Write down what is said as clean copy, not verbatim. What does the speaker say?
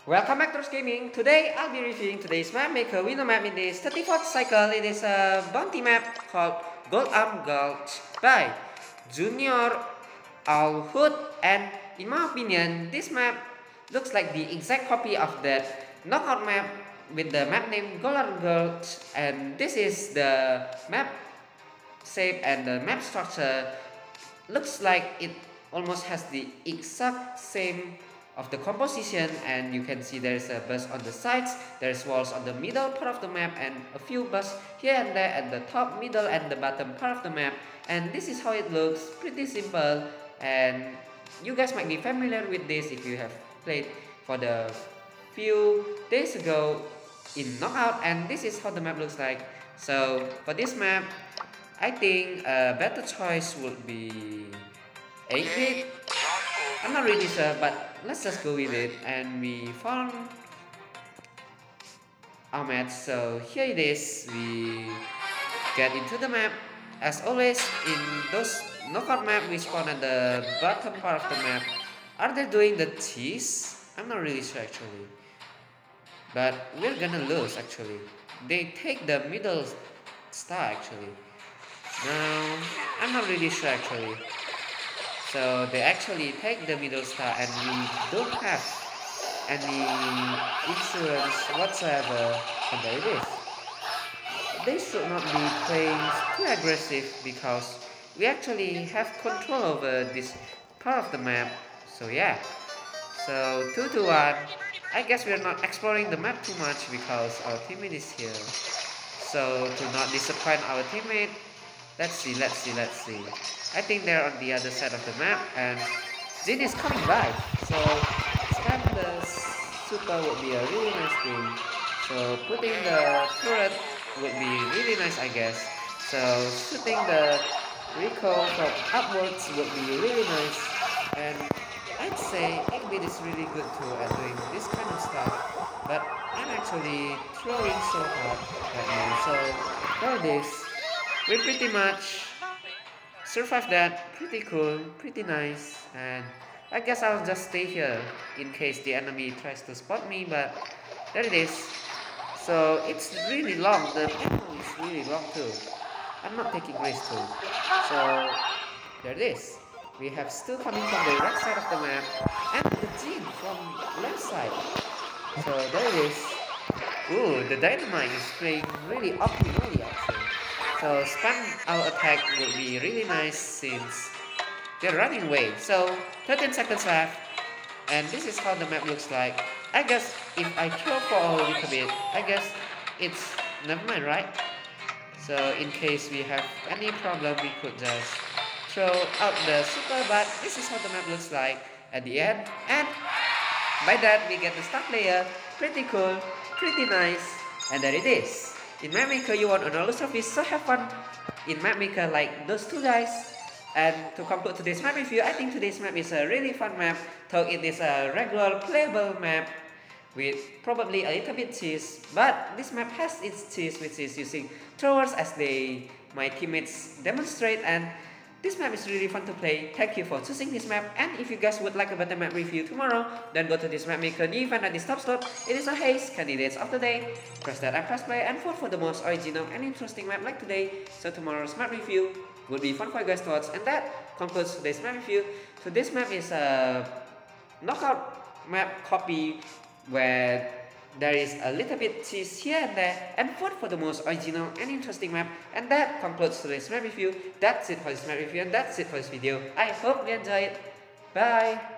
Welcome back to Rose Gaming. Today I'll be reviewing today's map maker window map in this 34th cycle. It is a bounty map called Gold Arm Gulch by Junior Alhood, and in my opinion this map looks like the exact copy of that knockout map with the map name Gold Arm Gulch, and this is the map shape and the map structure. Looks like it almost has the exact same of the composition, and you can see there's a bus on the sides, there's walls on the middle part of the map, and a few bus here and there at the top, middle, and the bottom part of the map. And this is how it looks, pretty simple, and you guys might be familiar with this if you have played for the few days ago in Knockout, and this is how the map looks like. So for this map, I think a better choice would be 8-bit. I'm not really sure, but let's just go with it. And we found our match, so here it is. We get into the map. As always, in those knockout map, we spawn at the bottom part of the map. Are they doing the cheese? I'm not really sure actually, but we're gonna lose actually. They take the middle star actually. Now, I'm not really sure actually. So they actually take the middle star, and we don't have any insurance whatsoever about this. They should not be playing too aggressive because we actually have control over this part of the map. So yeah. So 2-1. I guess we're not exploring the map too much because our teammate is here. So to not disappoint our teammate, let's see. I think they're on the other side of the map, and Jin is coming by. So spam the super would be a really nice thing. So putting the turret would be really nice, I guess. So shooting the recoil from upwards would be really nice. And I'd say 8-bit is really good too at doing this kind of stuff. But I'm actually throwing so hard right now. So there it is. We pretty much survive that. Pretty cool, pretty nice, and I guess I'll just stay here in case the enemy tries to spot me, but there it is. So it's really long, the ammo is really long too. I'm not taking risks too. So there it is. We have Stu coming from the right side of the map, and the Jin from left side. So there it is. Ooh, the dynamite is playing really optimally actually. So spam our attack will be really nice since they're running away. So 13 seconds left, and this is how the map looks like. I guess if I throw for a little bit, I guess it's never mind, right? So in case we have any problem, we could just throw out the super, but this is how the map looks like at the end. And by that we get the star player. Pretty cool, pretty nice, and there it is. In map maker, you want another service, so have fun in map maker like those two guys. And to conclude today's map review, I think today's map is a really fun map, though it is a regular playable map with probably a little bit cheese, but this map has its cheese, which is using throwers as my teammates demonstrate, and this map is really fun to play. Thank you for choosing this map, and if you guys would like a better map review tomorrow, then go to this map maker new event at this top slot. It is a haze, candidates of the day. Press that and press play and vote for the most original and interesting map like today. So tomorrow's map review will be fun for you guys to watch, and that concludes today's map review. So this map is a knockout map copy where there is a little bit cheese here and there, and vote for the most original and interesting map. And that concludes today's map review. That's it for this map review, and that's it for this video. I hope you enjoyed it. Bye!